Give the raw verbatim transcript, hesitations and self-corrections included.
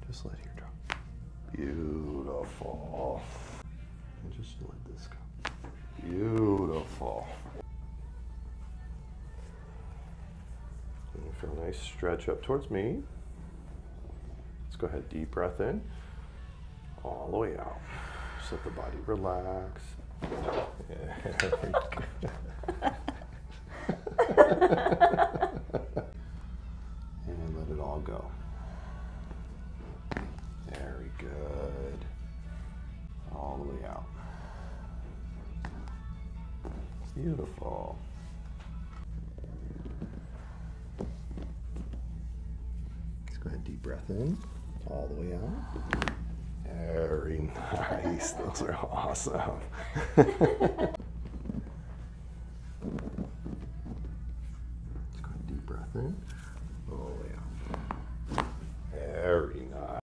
Just let here drop. Beautiful. And just let this go. Beautiful. And feel a nice stretch up towards me. Let's go ahead, deep breath in, all the way out. Just let the body relax. And let it all go. Very good. All the way out. Beautiful. Let's go ahead, deep breath in, all the way out. Very nice. Those are awesome.